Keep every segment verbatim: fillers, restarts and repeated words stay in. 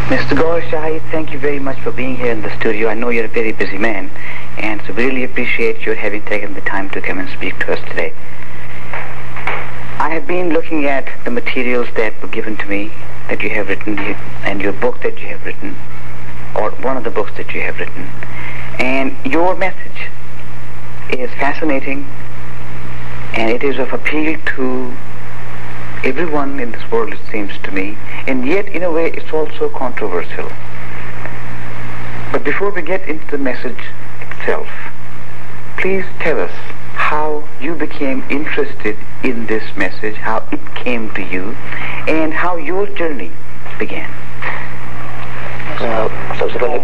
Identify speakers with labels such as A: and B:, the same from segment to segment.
A: Mister Gaur Shahid, thank you very much for being here in the studio. I know you're a very busy man, and so we really appreciate your having taken the time to come and speak to us today. I have been looking at the materials that were given to me, that you have written, and your book that you have written, or one of the books that you have written, and your message is fascinating, and it is of appeal to everyone in this world, it seems to me, and yet in a way it's also controversial. But before we get into the message itself, please tell us how you became interested in this message, how it came to you, and how your journey began.
B: सबसे पहले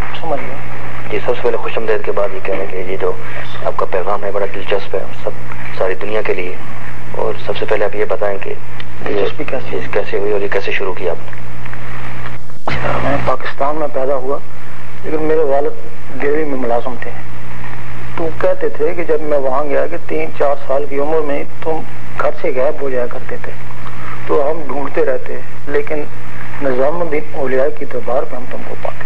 B: जी सबसे पहले खुशआमदीद के बाद ये कहना कि ये जो आपका पैगाम है बड़ा दिलचस्प है सब सारी दुनिया के लिए और सबसे पहले आप ये बताएं कि दिलचस्पी कैसे कैसे हुई और ये कैसे शुरू किया आपने।
C: मैं पाकिस्तान में पैदा हुआ लेकिन मेरे वालिद डेयरी में मुलाजिम थे। तो कहते थे कि जब मैं वहाँ गया कि तीन चार साल की उम्र में तुम घर से गायब हो जाया करते थे, तो हम ढूंढते रहते, लेकिन निजामुद्दीन औलिया की दरबार पे हम तुमको पाते।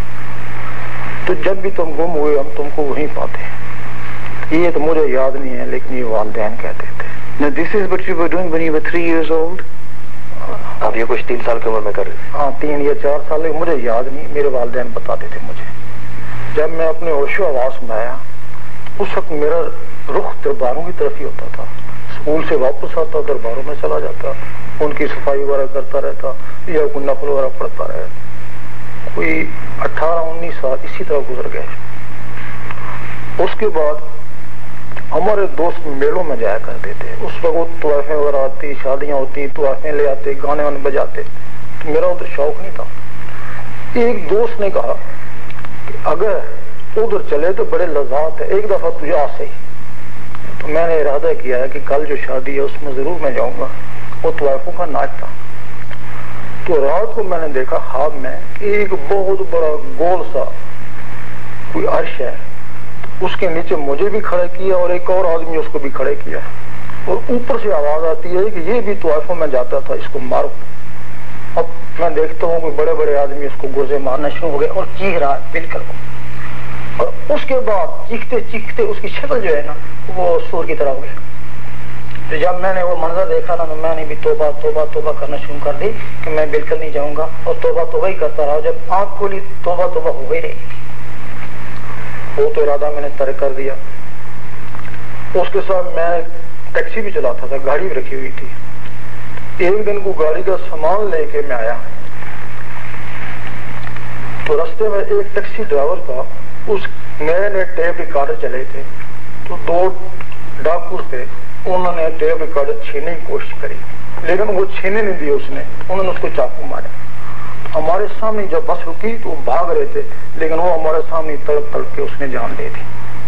C: तो जब भी तुम गुम हुए हम तुमको वहीं पाते। ये तो मुझे याद नहीं है लेकिन ये वालिदैन कहते थे।
A: Now this is what you were doing when you were three years old?
B: आप ये कुछ तीन साल की उम्र में कर रहे थे?
C: हाँ, तीन या चार साल, मुझे याद नहीं, मेरे वालिदैन बताते थे मुझे। जब मैं अपने होशो आवास में आया उस वक्त मेरा रुख दरबारों की तरफ ही होता था। स्कूल से वापस आता दरबारों में चला जाता, उनकी सफाई वगैरह करता रहता या कोई नफल वगैरह पढ़ता रहे। कोई अठारह उन्नीस साल इसी तरह गुजर गए। उसके बाद हमारे दोस्त मेलों में जाया करते थे। उस वक्त तोहफे वगैरह आती, शादियां होती, तोहफे ले आते, गाने वाने बजाते, तो मेरा उधर शौक नहीं था। एक दोस्त ने कहा कि अगर उधर चले तो बड़े लज़ात है, एक दफा तुझे आ सही। तो मैंने इरादा किया है कि कल जो शादी है उसमें जरूर मैं जाऊंगा। वो तोहफों का नाच था। तो रात को मैंने देखा ख्वाब में एक बहुत बड़ा गोल सा कोई अर्श है, उसके नीचे मुझे भी खड़े किया और एक और आदमी उसको भी खड़े किया, और ऊपर से आवाज आती है कि ये भी तोहफों में जाता था, इसको मारो। अब मैं देखता हूँ कि बड़े बड़े आदमी उसको गुर्जे मारना शुरू हो गए और चीख रहा है बिल्कुल। और उसके बाद चीखते चीखते उसकी शक्ल जो है ना वो सूर की तरह हो गई। तो जब मैंने वो मंजर देखा ना तो मैंने भी तोबा तोबा तोबा करना शुरू कर दी कि मैं बिल्कुल नहीं जाऊंगा, और तोबा तोबा ही करता रहा। जब आंख खोली तोबा तोबा हो गई रही। वो तो इरादा मैंने तर्क कर दिया। उसके साथ मैं टैक्सी भी चलाता था, गाड़ी भी रखी हुई थी। एक दिन को गाड़ी का सामान लेके मैं आया तो रास्ते में एक टैक्सी ड्राइवर था, उस नए नए टेप रिकॉर्डर चले थे। तो दो डाकू थे, उन्होंने टेप रिकॉर्डर छीनने की कोशिश करी लेकिन वो छीनने नहीं दिए उसने, उन्होंने उसको चाकू मारे। हमारे सामने जब बस रुकी तो वो भाग रहे थे लेकिन वो हमारे सामने तड़प तड़प के उसने जान दे दी।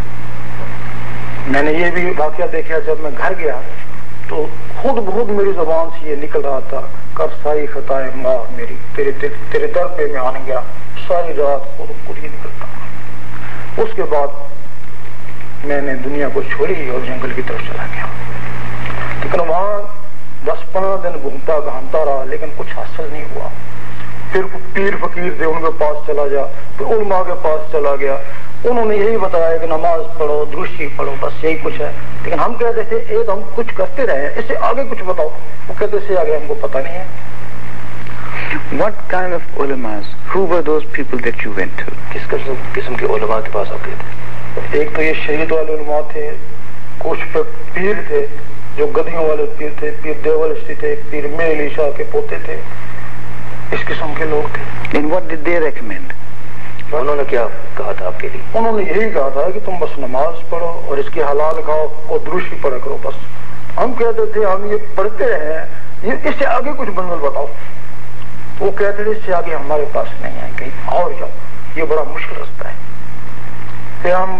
C: मैंने ये भी वाकया देखा, जब मैं घर गया तो खुद बहुत मेरी जुबान से ये निकल रहा था, कर सारी खताएं माफ मेरी, तेरे तेरे दर पे मैं आने गया। सारी रात खुद खुद ही निकलता। उसके बाद मैंने दुनिया को छोड़ी और जंगल की तरफ चला गया। लेकिन वहां दस पंद्रह दिन घूमता घामता रहा लेकिन कुछ हासिल नहीं हुआ। फिर पीर फकीर थे उनके पास चला जा, फिर उलमा के पास चला गया। उन्होंने यही बताया कि नमाज पढ़ो, दुरूशी पढ़ो, बस यही कुछ है। लेकिन हम कहते थे एक हम कुछ करते रहे, इससे आगे कुछ बताओ। वो कहते इससे आगे हमको पता नहीं है।
A: What kind of ulamas? Who were those people that you went to?
B: किस किस्म के उलमा के पास आप गए थे?
C: एक तो ये शरीयत वाले उलमा थे, कुछ पीर थे जो गधियों वाले पीर थे, पीर देवलिस्टी थे, पीर मेली शाह के पोते थे, इस किस्म के लोग थे।
A: And what did they recommend?
B: उन्होंने क्या कहा था आपके लिए?
C: उन्होंने यही कहा था कि तुम बस नमाज पढ़ो और इसके हलाल खाओ और दुरूशी पढ़ा करो बस। हम कहते थे हम ये पढ़ते हैं, ये इससे आगे कुछ मंजिल बताओ। वो कहते थे इससे आगे हमारे पास नहीं है, कहीं और जाओ, ये बड़ा मुश्किल रास्ता है। फिर हम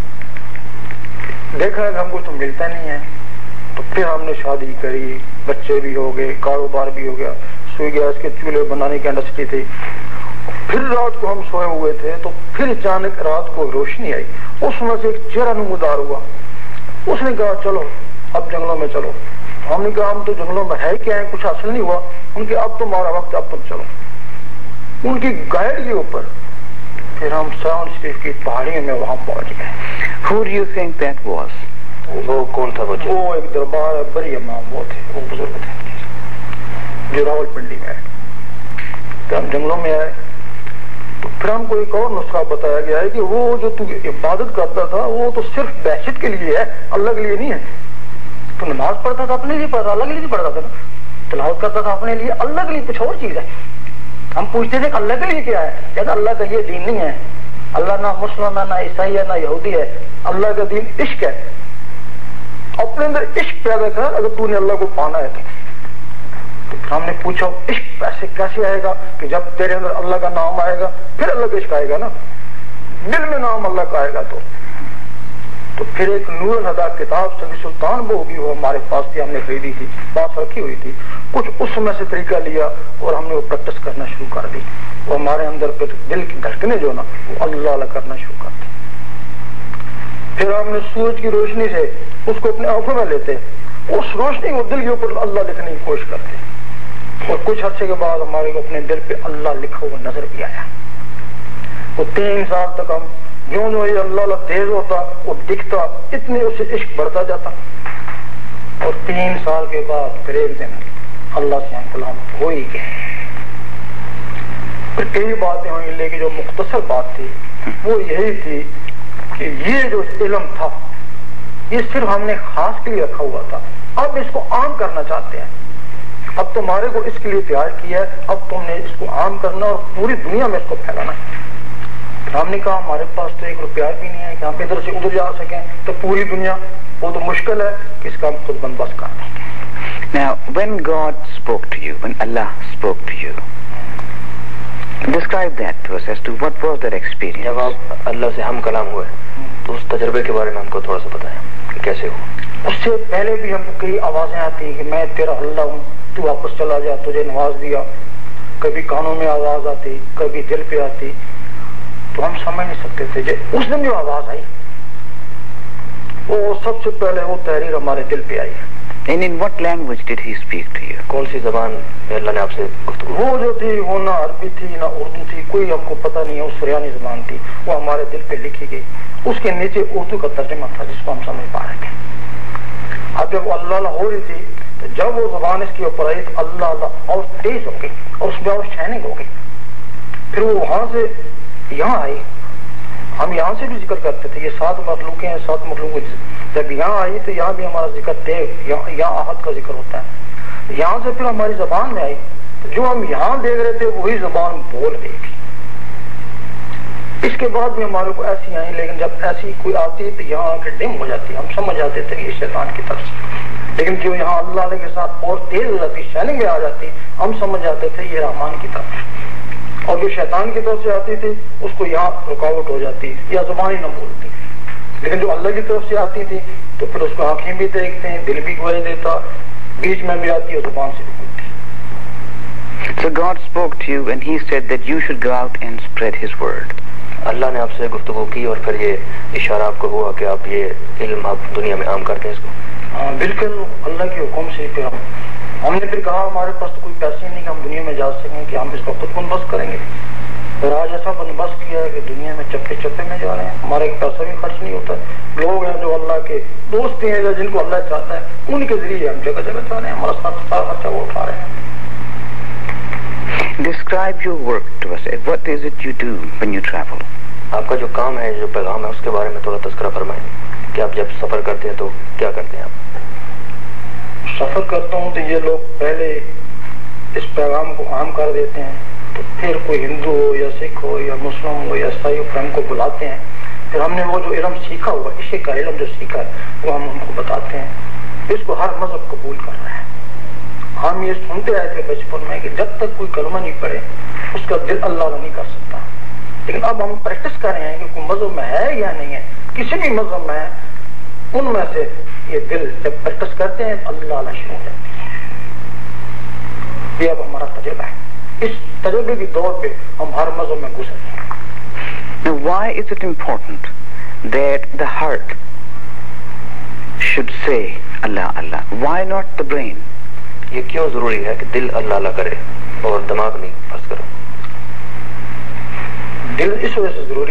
C: देखा कि हमको तो मिलता नहीं है, तो फिर हमने शादी करी, बच्चे भी हो गए, कारोबार भी हो गया, सुई गैस के चूल्हे बनाने की इंडस्ट्री थी। फिर रात को हम सोए हुए थे तो फिर अचानक रात को रोशनी आई, उसमें से एक चेहरा नमूदार हुआ। उसने कहा चलो अब जंगलों में चलो। हमने कहा हम तो जंगलों में है क्या है, कुछ हासिल नहीं हुआ। उनके अब तुम्हारा वक्त, अब तुम चलो। ان کی گائیڈ کے اوپر پھر ہم ساون شریف کی پہاڑیوں میں وہاں پہنچ گئے.
A: Who do you think that was?
B: وہ کون تھا؟
C: وہ ایک دربار بڑی امام وہ تھے, وہ بزرگ تھے جو راول پنڈی میں آئے. تو ہم جنگلوں میں آئے تو پھر ہم کو ایک اور نسخہ بتایا گیا ہے کہ وہ جو تو عبادت کرتا تھا وہ تو صرف بحثیت کے لیے ہے, اللہ کے لیے نہیں ہے. تو نماز پڑھتا تھا اپنے لیے پڑھتا, اللہ کے لیے نہیں پڑھتا تھا. تلاوت کرتا تھا اپنے لیے, اللہ کے لیے کچھ اور چیز ہے. ہم پوچھتے تھے کہ اللہ کے لیے کیا ہے, کہتا اللہ کا یہ دین نہیں ہے. اللہ نہ مسلم ہے, نہ عیسائی ہے, نہ یہودی ہے. اللہ کا دین عشق ہے. اپنے اندر عشق پیدا کر اگر تو نے اللہ کو پانا ہے تو. تو پھر ہم نے پوچھا عشق پیسے کیسے آئے گا کہ جب تیرے اندر اللہ کا نام آئے گا پھر اللہ کا عشق آئے گا نا. دل میں نام اللہ کا آئے گا تو تو پھر ایک نور الہدیٰ کتاب سبی سلطان وہ ہوگی, وہ ہمارے پاس تھی, ہم نے خریدی تھی, پاس رکھی ہوئی تھی. کچھ اس میں سے طریقہ لیا اور ہم نے وہ پریکٹس کرنا شروع کر دی. وہ ہمارے اندر پھر دل کی دھڑکنے جو نا وہ اللہ اللہ کرنا شروع کر دی. پھر ہم نے سورج کی روشنی سے اس کو اپنے آنکھوں میں لیتے, اس روشنی کو دل کے اوپر اللہ لکھنے کی کوشش کرتے, اور کچھ عرصے کے بعد ہمارے کو اپنے دل پہ اللہ لکھا ہوا نظر بھی آیا. وہ تین سال تک ہم جو جو یہ اللہ اللہ تیز ہوتا وہ دکھتا, اتنے اسے عشق بڑھتا جاتا. اور تین سال کے بعد پھر ایک دن اللہ سے ہم کلام ہو ہی گئے. پھر کئی باتیں ہوئی, لیکن جو مختصر بات تھی وہ یہی تھی کہ یہ جو علم تھا یہ صرف ہم نے خاص کے لیے رکھا ہوا تھا, اب اس کو عام کرنا چاہتے ہیں. اب تمہارے کو اس کے لیے تیار کیا ہے, اب تم نے اس کو عام کرنا اور پوری دنیا میں اس کو پھیلانا ہے. ہم نے کہا ہمارے پاس تو ایک روپیہ بھی نہیں ہے کہ ہم ادھر سے ادھر جا سکیں, تو پوری دنیا وہ تو مشکل ہے کہ اس کا ہم خود بندوبست کر دیں گے.
A: Now, when God spoke to you, when Allah spoke to you, describe that to us as to what was that experience.
B: جب آپ اللہ سے ہم کلام ہوئے تو اس تجربے کے بارے میں ہم کو تھوڑا سا بتائیں کہ کیسے ہو.
C: اس سے پہلے بھی ہم کو کئی آوازیں آتی کہ میں تیرا اللہ ہوں, تو واپس چلا جا, تجھے نواز دیا. کبھی کانوں میں آواز آتی, کبھی دل پہ آتی, تو ہم سمجھ نہیں سکتے تھے. اس دن جو آواز آئی وہ سب سے پہلے وہ تحریر ہمارے دل پہ آئی.
A: And in what language did he speak to you?
B: کون سی زبان میں اللہ نے آپ سے گفتگو؟
C: وہ جو تھی وہ نہ عربی تھی نہ اردو تھی, کوئی ہم کو پتہ نہیں ہے. وہ سریانی زبان تھی, وہ ہمارے دل پہ لکھی گئی. اس کے نیچے اردو کا ترجمہ تھا جس کو ہم سمجھ پا رہے تھے. اب جب وہ اللہ اللہ ہو رہی تھی تو جب وہ زبان اس کے اوپر آئی تو اللہ اللہ اور تیز ہو گئی اور اس میں اور شائننگ ہو گئی. پھر وہ وہاں سے یہاں آئی. ہم یہاں سے بھی ذکر کرتے تھے, یہ سات مخلوقیں ہیں, سات مخلوق. جب یہاں آئی تو یہاں بھی ہمارا ذکر تیز, یہاں احد کا ذکر ہوتا ہے. یہاں سے پھر ہماری زبان میں آئی تو جو ہم یہاں دیکھ رہے تھے وہی زبان بول رہی تھی. اس کے بعد بھی ہمارے کو ایسی آئی, لیکن جب ایسی کوئی آتی تو یہاں آ کے ڈم ہو جاتی. ہم سمجھ جاتے تھے کہ یہ شیطان کی طرف سے, لیکن جو یہاں اللہ علیہ کے ساتھ اور تیز ہو جاتی, شائننگ میں آ جاتی, ہم سمجھ جاتے تھے یہ رحمان کی طرف سے. اور جو شیطان کی طرف سے آتی تھی اس کو یہاں رکاوٹ ہو جاتی یا زبان ہی نہ بولتی. لیکن جو اللہ کی طرف سے آتی تھی تو پھر اس کو آنکھیں بھی دیکھتے ہیں, دل بھی گواہی دیتا, بیچ میں بھی آتی ہے, زبان سے بھی بولتی.
A: So God spoke to you and he said that you should go out and spread his word.
B: اللہ نے آپ سے گفتگو کی اور پھر یہ اشارہ آپ کو ہوا کہ آپ یہ علم آپ دنیا میں عام کرتے ہیں اس کو.
C: بالکل اللہ کے حکم سے. پھر ہم ہم نے پھر کہا ہمارے پاس تو کوئی پیسے نہیں کہ ہم دنیا میں جا سکیں کہ ہم اس کا خود بندوبست کریں گے. اور آج ایسا بندوبست کیا ہے کہ دنیا میں چپے چپے میں جا رہے ہیں, ہمارا ایک پیسہ بھی خرچ نہیں ہوتا. لوگ ہیں جو اللہ کے دوست ہیں جن کو اللہ چاہتا ہے, ان کے ذریعے ہم جگہ جگہ جا رہے ہیں, ہمارا سارا خرچہ وہ اٹھا رہے ہیں.
A: Describe your work to us. What is it you do when you travel?
B: آپ کا جو کام ہے, جو پیغام ہے, اس کے بارے میں تھوڑا تذکرہ فرمائیں کہ آپ جب سفر کرتے ہیں تو کیا کرتے ہیں آپ؟
C: سفر کرتا ہوں تو یہ لوگ پہلے اس پیغام کو عام کر دیتے ہیں, تو پھر کوئی ہندو ہو یا سکھ ہو یا مسلم ہو یا عیسائی ہو پھر ہم کو بلاتے ہیں. پھر ہم نے وہ جو علم سیکھا ہوا, عشق کا علم جو سیکھا ہے وہ ہم ان کو بتاتے ہیں. اس کو ہر مذہب قبول کر رہا ہے. ہم یہ سنتے آئے تھے بچپن میں کہ جب تک کوئی کلمہ نہیں پڑھے اس کا دل اللہ نہیں کر سکتا. لیکن اب ہم پریکٹس کر رہے ہیں کہ کوئی مذہب میں ہے یا نہیں ہے, کسی بھی مذہب میں ہے, ان میں سے یہ دل جب پریکٹس کرتے ہیں اللہ اللہ شروع ہو جاتی ہے. یہ اب ہمارا تجربہ ہے. اس تجربے کے دور پہ ہم ہر مذہب میں گزر رہے ہیں.
A: Now, why is it important that the heart should say Allah Allah? Why not the brain?
B: یہ کیوں ضروری ہے کہ دل اللہ اللہ کرے اور دماغ نہیں بس کرو؟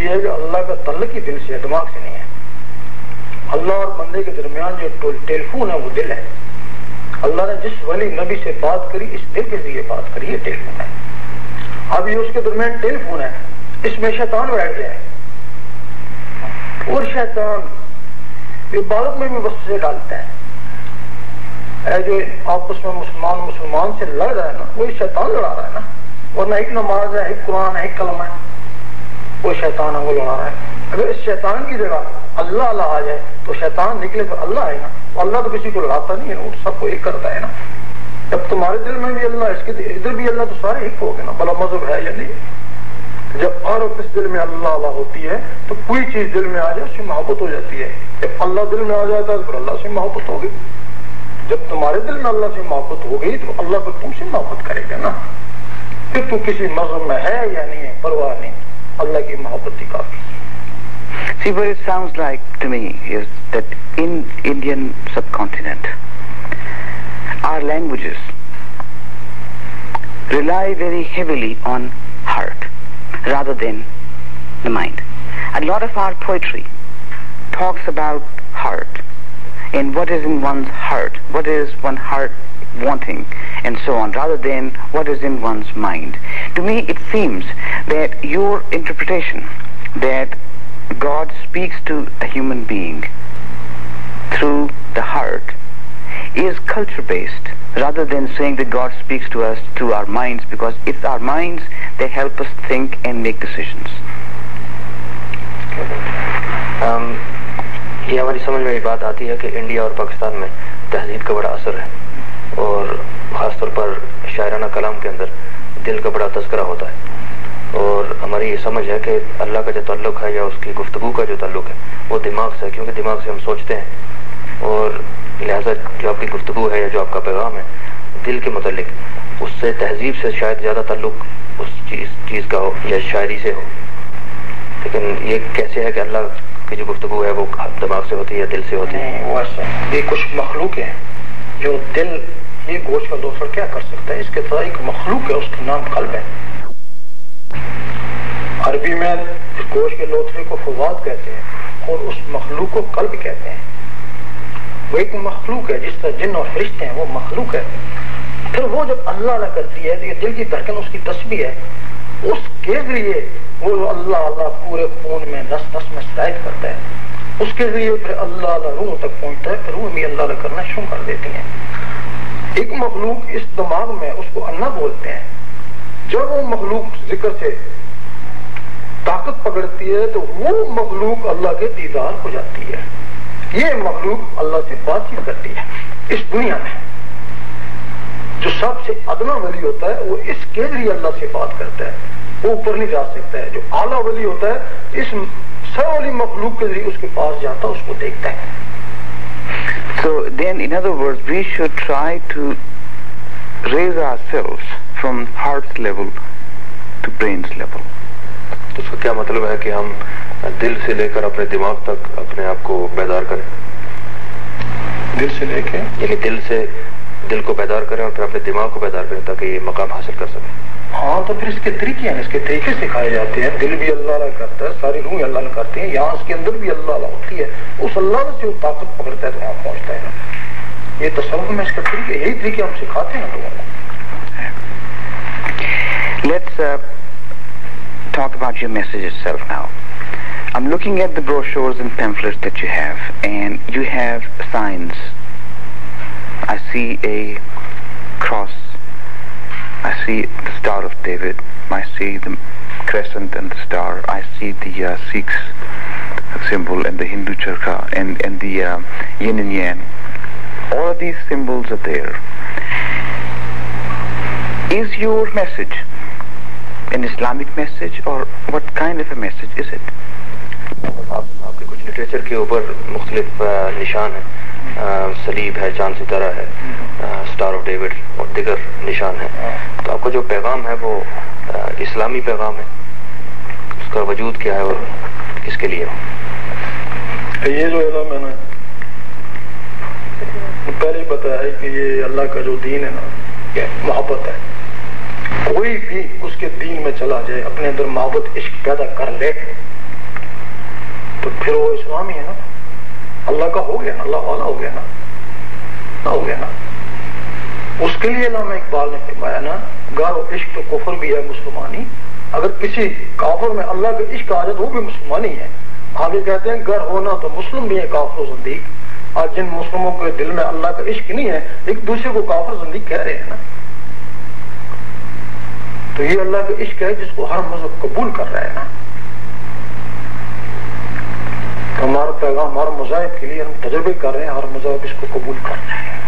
C: یہ ہے کہ اللہ کا تعلق ہی دل سے ہے، دماغ سے نہیں ہے. اللہ اور بندے کے درمیان جو ٹیلی فون ہے وہ دل ہے. اللہ نے جس ولی نبی سے بات کری اس دل کے ذریعے بات کری، یہ ٹیلی فون ہے. اب یہ اس کے درمیان ٹیلی فون ہے، اس میں شیطان بیٹھ گیا ہے، اور شیطان عبادت میں بھی وسوسے ڈالتا ہے. اے جو آپس میں مسلمان مسلمان سے لڑ رہا ہے نا، وہی شیطان لڑا رہا ہے نا. ورنہ ایک نماز ہے، ایک قرآن ہے، ایک کلمہ ہے، وہ شیطان ہے وہ لڑا رہا ہے. اگر اس شیطان کی جگہ اللہ اللہ آ جائے تو شیطان نکلے تو اللہ آئے گا. اللہ تو کسی کو لڑاتا نہیں ہے، وہ سب کو ایک کرتا ہے نا. جب تمہارے دل میں بھی اللہ، اس کے ادھر بھی اللہ، تو سارے ایک ہو گئے نا. بلا مذہب ہے یا نہیں؟ جب اور اس دل میں اللہ اللہ ہوتی ہے تو کوئی چیز دل میں آ جائے اس سے محبت ہو جاتی ہے. جب اللہ دل میں آ جاتا ہے تو پھر اللہ سے محبت ہوگی. جب تمہارے دل میں اللہ سے محبت ہو گئی تو اللہ پھر تم سے محبت کرے گا نا. پھر تو کسی مذہب میں ہے یا نہیں ہے پرواہ نہیں، اللہ کی محبت ہی کافی.
A: See, what it sounds like to me is that in Indian subcontinent, our languages rely very heavily on heart rather than the mind. A lot of our poetry talks about heart and what is in one's heart, what is one heart wanting, and so on, rather than what is in one's mind. To me, it seems that your interpretation that God speaks to a human being through the heart is culture-based, rather than saying that God speaks to us through our minds, because it's our minds that help us think and make decisions.
B: Um, یہ ہماری سمجھ میں یہ بات آتی ہے کہ India اور پاکستان میں تہذیب کا بڑا اثر ہے، اور خاص طور پر شاعرانہ کلام کے اندر دل کا بڑا تذکرہ ہوتا ہے. اور ہماری یہ سمجھ ہے کہ اللہ کا جو تعلق ہے یا اس کی گفتگو کا جو تعلق ہے وہ دماغ سے ہے، کیونکہ دماغ سے ہم سوچتے ہیں، اور لہٰذا جو آپ کی گفتگو ہے یا جو آپ کا پیغام ہے دل کے متعلق، اس سے تہذیب سے شاید زیادہ تعلق اس چیز چیز کا ہو یا شاعری سے ہو. لیکن یہ کیسے ہے کہ اللہ کی جو گفتگو ہے وہ دماغ سے ہوتی ہے یا دل سے ہوتی ہے؟
C: یہ کچھ مخلوق ہے جو دل، یہ گوشت کا دوسرا کیا کر سکتا ہے؟ اس کے ساتھ ایک مخلوق ہے، اس کا نام قلب ہے. عربی میں اس گوشت کے لوتھڑے کو فواد کہتے ہیں اور اس مخلوق کو قلب کہتے ہیں. وہ ایک مخلوق ہے، جس طرح جن اور فرشتے ہیں وہ مخلوق ہے. پھر وہ جب اللہ اللہ کرتی ہے تو یہ دل کی دھڑکن اس کی تسبیح ہے، اس کے ذریعے وہ اللہ اللہ پورے خون میں نس نس میں سرایت کرتا ہے. اس کے ذریعے پھر اللہ اللہ روح تک پہنچتا ہے، پھر روح بھی اللہ اللہ کرنا شروع کر دیتی ہیں. ایک مخلوق اس دماغ میں، اس کو انا بولتے ہیں. جب وہ مخلوق ذکر سے طاقت پکڑتی ہے تو وہ مخلوق اللہ کے دیدار ہو جاتی ہے. یہ مخلوق اللہ سے بات چیت کرتی ہے. اس دنیا میں جو سب سے ادنا ولی ہوتا ہے وہ اس کے ذریعے اللہ سے بات کرتا ہے، وہ اوپر نہیں جا سکتا ہے. جو اعلیٰ ولی ہوتا ہے اس سر والی مخلوق کے ذریعے اس کے پاس جاتا ہے، اس کو دیکھتا ہے.
A: So then, in other words, we should try to raise ourselves from heart's level to brain's level.
B: تو اس کا کیا مطلب ہے کہ ہم دل سے لے کر اپنے دماغ تک اپنے آپ کو بیدار کریں؟
C: دل سے لے کے
B: یعنی دل سے دل کو بیدار کریں اور پھر اپنے دماغ کو بیدار کریں تاکہ یہ مقام حاصل کر سکیں.
C: ہاں تو پھر اس کے طریقے ہیں، اس کے طریقے سکھائے جاتے ہیں. دل بھی اللہ اللہ کرتا ہے، ساری روح اللہ اللہ کرتی ہیں. یہاں اس کے اندر بھی اللہ اللہ ہوتی ہے، اس اللہ سے وہ طاقت پکڑتا ہے تو وہاں پہنچتا ہے. یہ تصوف میں اس کا طریقے، یہی طریقے ہم سکھاتے ہیں لوگوں کو.
A: Let's uh, talk about your message itself now. I'm looking at the brochures and pamphlets that you have, and you have signs. I see a cross. I see the Star of David. I see the crescent and the star. I see the uh, Sikhs symbol and the Hindu charkha and, and the uh, yin and yang. All of these symbols are there. Is your message an Islamic message, or what kind of a message is it?
B: آپ کے کچھ literature کے اوپر مختلف نشان ہیں، صلیب ہے، چاند ستارہ ہے، سٹار آف ڈیوڈ اور دیگر نشان ہیں. تو آپ کا جو پیغام ہے وہ اسلامی پیغام ہے، اس کا وجود کیا ہے اور کس کے لیے؟
C: یہ جو علم ہے نا، پہلے بتایا ہے کہ یہ اللہ کا جو دین ہے نا، یہ محبت ہے. کوئی بھی اس کے دین میں چلا جائے، اپنے اندر محبت عشق پیدا کر لے تو پھر وہ اسلام ہی ہے نا، اللہ کا ہو گیا نا، اللہ والا ہو گیا نا، نہ ہو گیا نا. اس کے لیے علامہ اقبال نے فرمایا نا، گر و عشق تو کفر بھی ہے مسلمانی. اگر کسی کافر میں اللہ کا عشق آ جائے تو وہ بھی مسلمانی ہے. آگے کہتے ہیں گر ہونا تو مسلم بھی ہے کافر و زندیق. آج جن مسلموں کے دل میں اللہ کا عشق نہیں ہے ایک دوسرے کو کافر زندیق کہہ رہے ہیں نا. تو یہ اللہ کا عشق ہے جس کو ہر مذہب قبول کر رہا ہے نا. ہمارا پیغام ہر مذاہب کے لیے ہم تجربے کر رہے ہیں، ہر مذہب اس کو قبول کر رہے ہیں.